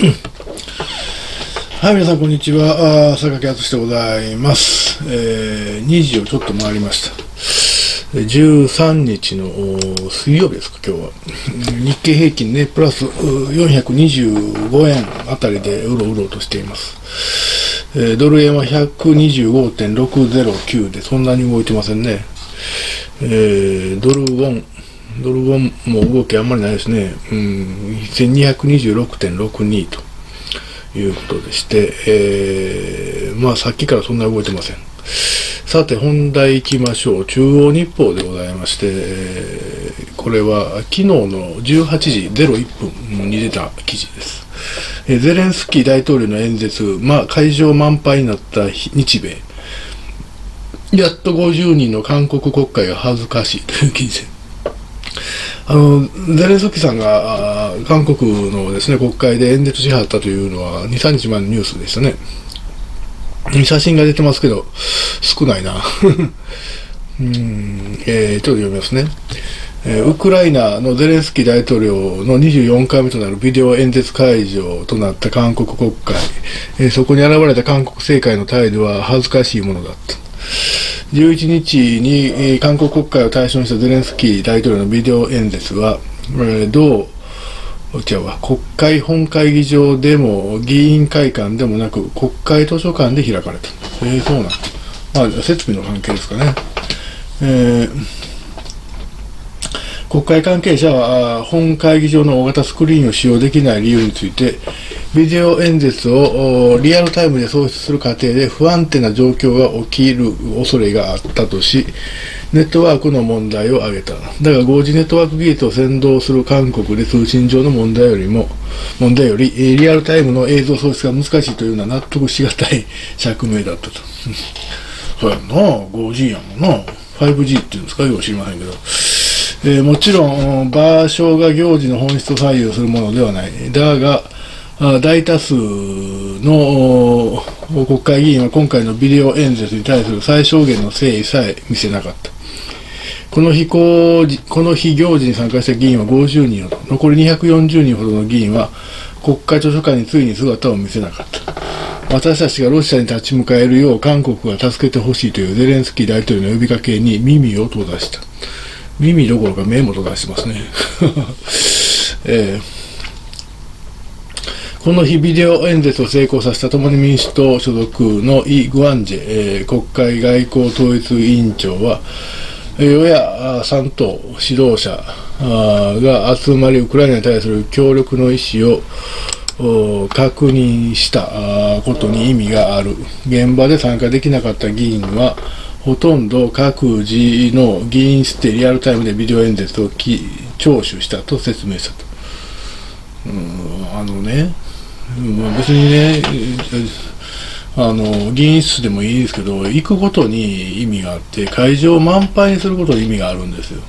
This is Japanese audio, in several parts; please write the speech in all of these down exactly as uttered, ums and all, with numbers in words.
はい、皆さんこんにちは。あ榊敦でございます。えー、にじをちょっと回りました。じゅうさんにちの水曜日ですか、今日は。日経平均ね、プラスよんひゃくにじゅうごえんあたりでうろうろとしています。えー、ドル円は ひゃくにじゅうごてんろくぜろきゅう でそんなに動いてませんね。えー、ドルウォン、ドルウォンも動きあんまりないですね。うん、せんにひゃくにじゅうろくてんろくに ということでして、えー、まあさっきからそんな動いてません。さて本題行きましょう。中央日報でございまして、えー、これは昨日のじゅうはちじぜろいっぷんに出た記事です。えー、ゼレンスキー大統領の演説、まあ会場満杯になった日米。やっとごじゅうにんの韓国国会が恥ずかしいという記事です。あのゼレンスキーさんが韓国のですね国会で演説しはったというのはに、さんにちまえのニュースでしたね。写真が出てますけど少ないなうん、えー、ちょっと読みますね。えー、ウクライナのゼレンスキー大統領のにじゅうよんかいめとなるビデオ演説会場となった韓国国会、えー、そこに現れた韓国政界の態度は恥ずかしいものだった。じゅういちにちに韓国国会を対象にしたゼレンスキー大統領のビデオ演説は、えー、同違うわ国会本会議場でも議員会館でもなく国会図書館で開かれた。えー、そうなんまあ設備の関係ですかね。えー、国会関係者は本会議場の大型スクリーンを使用できない理由について、ビデオ演説をリアルタイムで送出する過程で不安定な状況が起きる恐れがあったとし、ネットワークの問題を挙げた。だが ファイブジー ネットワーク技術を先導する韓国で通信上の問題よりも問題よりリアルタイムの映像送出が難しいというのは納得しがたい釈明だったとそうやんな ファイブジー やもんな ファイブジー っていうんですかよく知りませんけど、えー、もちろん場所が行事の本質を左右するものではない。だが大多数の国会議員は今回のビデオ演説に対する最小限の誠意さえ見せなかった。この日この日行事に参加した議員はごじゅうにんほど、残りにひゃくよんじゅうにんほどの議員は国会図書館についに姿を見せなかった。私たちがロシアに立ち向かえるよう韓国が助けてほしいというゼレンスキー大統領の呼びかけに耳を閉ざした。耳どころか目も閉ざしてますね、えーこの日ビデオ演説を成功させた共に民主党所属のイ・グアンジェ、えー、国会外交統一委員長は、与野さん党指導者が集まりウクライナに対する協力の意思を確認したことに意味がある。現場で参加できなかった議員はほとんど各自の議員室でリアルタイムでビデオ演説を聴取したと説明したと。うーんあのね別にねあの議員室でもいいですけど行くことに意味があって会場を満杯にすることに意味があるんですよ。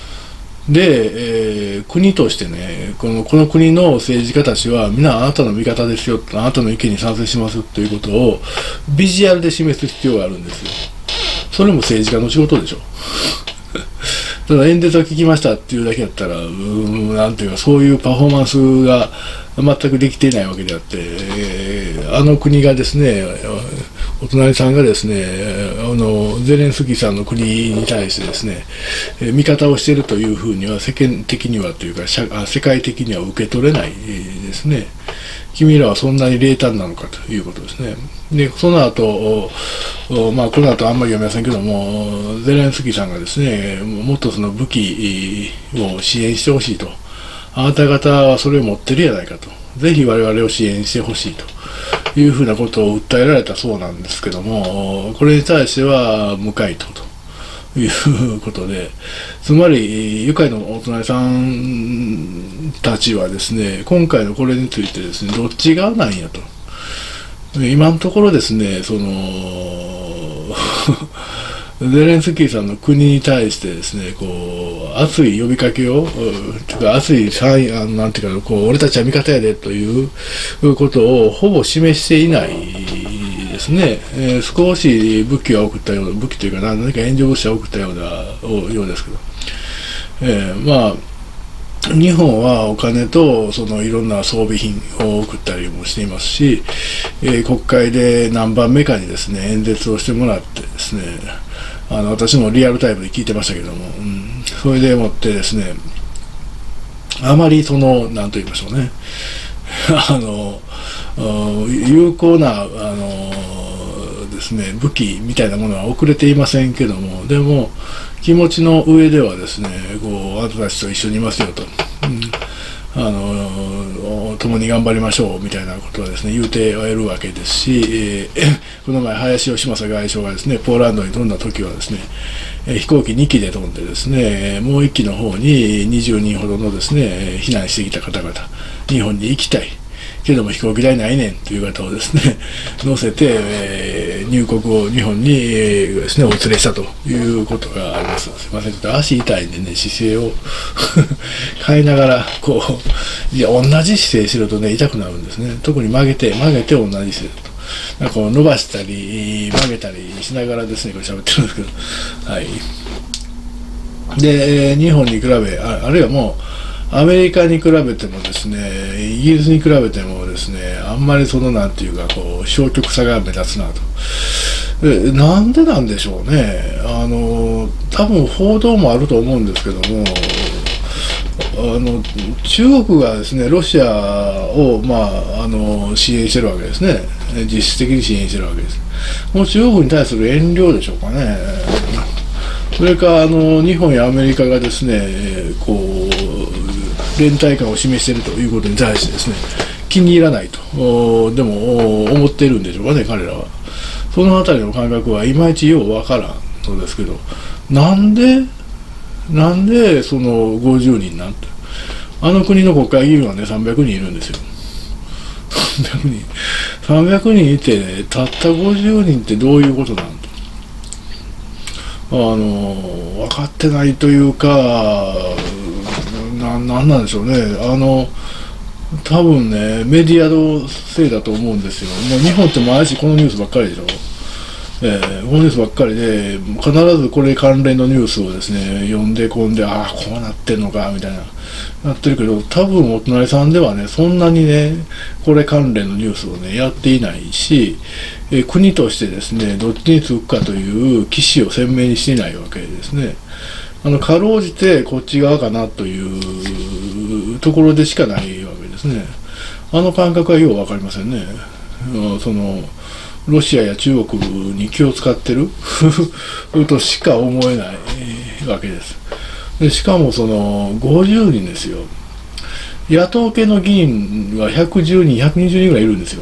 で、えー、国としてねこのこの国の政治家たちはみんなあなたの味方ですよ、あなたの意見に賛成しますということをビジュアルで示す必要があるんですよ。それも政治家の仕事でしょただ演説を聞きましたっていうだけだったらうーんなんていうかそういうパフォーマンスが全くできていないわけであって、えー、あの国がですねお隣さんがですねあのゼレンスキーさんの国に対してですね味方をしているというふうには世間的にはというか世界的には受け取れないですね。君らはそんなに冷淡なのかということですね。でその後まあこの後あんまり読めませんけどもゼレンスキーさんがですねもっとその武器を支援してほしいと、あなた方はそれを持ってるやないかと、ぜひ我々を支援してほしいというふうなことを訴えられたそうなんですけども、これに対しては無回答ということで、つまり愉快のお隣さんたちはですね今回のこれについてですねどっち側なんやと。今のところですねそのゼレンスキーさんの国に対してですねこう熱い呼びかけをというか熱いあのなんていうかこう俺たちは味方やでということをほぼ示していないですね。えー、少し武器は送ったような武器というか何か援助物資は送ったようなようですけど、えー、まあ日本はお金とそのいろんな装備品を送ったりもしていますし、えー、国会で何番目かにですね演説をしてもらってですね、あの私もリアルタイムで聞いてましたけども、うん、それでもってですね、あまりその何と言いましょうねあの有効なあのですね武器みたいなものは遅れていませんけども、でも気持ちの上ではですね、こうあなたたちと一緒にいますよと、うん、あの共に頑張りましょうみたいなことはですね言うてはいるわけですし、えー、この前林芳正外相がですねポーランドに飛んだ時はですね、えー、飛行機に機で飛んでですね、もういっ機の方ににじゅうにんほどのですね避難してきた方々、日本に行きたいけども飛行機代ないねんという方をですね乗せて、えー、入国を日本に、えー、ですねお連れしたということがあります。すいません、ちょっと足痛いんでね、姿勢を変えながらこう、いや同じ姿勢しろとね痛くなるんですね。特に曲げて曲げて同じ姿勢と、なんかこう伸ばしたり曲げたりしながらですねこれ喋ってるんですけど、はい。で日本に比べ あ, あるいはもうアメリカに比べてもですね、イギリスに比べてもですね、あんまりそのなんていうかこう消極さが目立つなと。えなんでなんでしょうね。あの多分報道もあると思うんですけども、あの中国がですねロシアをまああの支援してるわけですね。実質的に支援してるわけです。もう中国に対する遠慮でしょうかね。それかあの日本やアメリカがですねこう連帯感を示しているということに対してですね気に入らないとでも思っているんでしょうかね、彼らは。そのあたりの感覚はいまいちようわからんのですけど、なんでなんでそのごじゅうにんなんて、あの国の国会議員はねさんびゃくにんいるんですよ。さんびゃくにんさんびゃくにんいて、ね、たったごじゅうにんってどういうことなんと、あの分かってないというか、な, なんなんでしょうね。あの多分ねメディアのせいだと思うんですよ。もう日本って毎日このニュースばっかりでしょ。えー、このニュースばっかりで必ずこれ関連のニュースをですね読んで込んで、ああこうなってんのかみたいななってるけど、多分お隣さんではねそんなにねこれ関連のニュースをねやっていないし、えー、国としてですねどっちにつくかという旗詞を鮮明にしていないわけですね。あのかろうじてこっち側かなというところでしかないわけですね。あの感覚はよう分かりませんね。そのロシアや中国に気を使ってるとしか思えないわけです。でしかもそのごじゅうにんですよ。野党系の議員はひゃくじゅうにんひゃくにじゅうにんぐらいいるんですよ。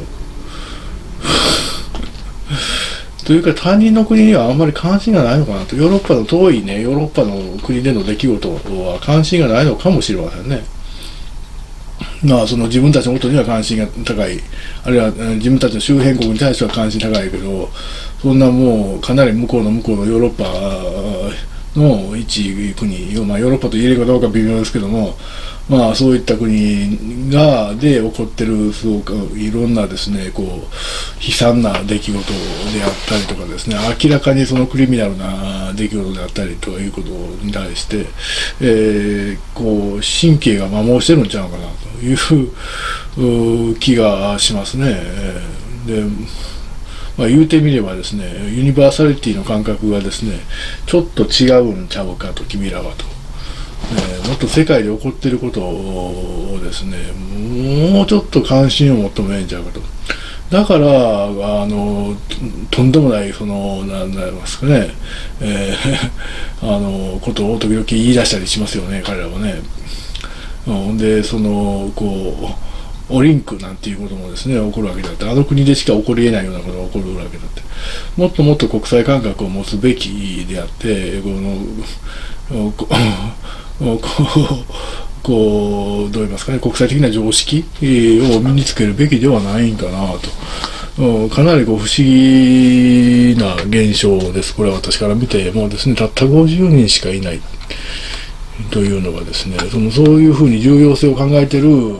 というか他人の国にはあんまり関心がないのかなと。ヨーロッパの遠いねヨーロッパの国での出来事は関心がないのかもしれませんね。まあその自分たちのことには関心が高い、あるいは自分たちの周辺国に対しては関心高いけど、そんなもうかなり向こうの向こうのヨーロッパの一国、まあ、ヨーロッパと言えるかどうか微妙ですけども、まあそういった国がで起こってるすごくいろんなですねこう悲惨な出来事であったりとかですね、明らかにそのクリミナルな出来事であったりということに対して、えー、こう神経が摩耗してるんちゃうかなという気がしますね。でまあ、言うてみればですねユニバーサリティの感覚がですねちょっと違うんちゃうかと、君らはと、えー、もっと世界で起こっていることをですねもうちょっと関心を求めんちゃうかと。だからあのとんでもないその何なりますかね、えー、あのことを時々言い出したりしますよね、彼らはね。うん、でそのこうオリンクなんていうこともですね起こるわけだって、あの国でしか起こり得ないようなことが起こるわけだって、もっともっと国際感覚を持つべきであって、このこうこうどう言いますかね、国際的な常識を身につけるべきではないんかなと。かなりこう不思議な現象です。これは私から見てもですね、たったごじゅうにんしかいないというのがですね、そのそういうふうに重要性を考えてる。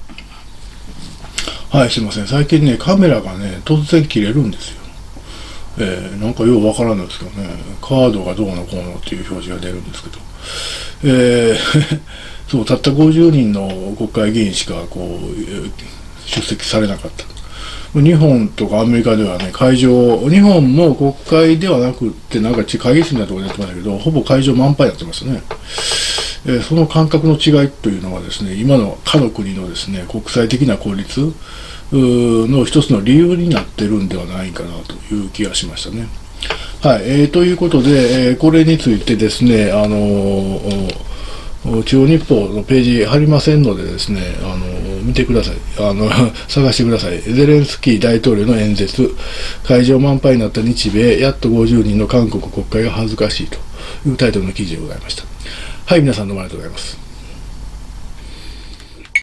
はい、すいません。最近ね、カメラがね、突然切れるんですよ。 えー、なんかようわからないですけどね、カードがどうのこうのっていう表示が出るんですけど、えー、そうたったごじゅうにんの国会議員しかこう出席されなかった。日本とかアメリカではね、会場、日本も国会ではなくって、なんか会議室みたいなところでやってましたけど、ほぼ会場満杯やってましたね。えー、その感覚の違いというのはですね、今の他の国のですね、国際的な効率の一つの理由になってるんではないかなという気がしましたね。はい、えー、ということで、えー、これについてですね、あのー、中央日報のページ貼りませんのでですね、あの見てください。あの探してください。ゼレンスキー大統領の演説、会場満杯になった日米、やっとごじゅうにんの韓国国会が恥ずかしいというタイトルの記事でございました。はい、皆さんどうもありがとうございます。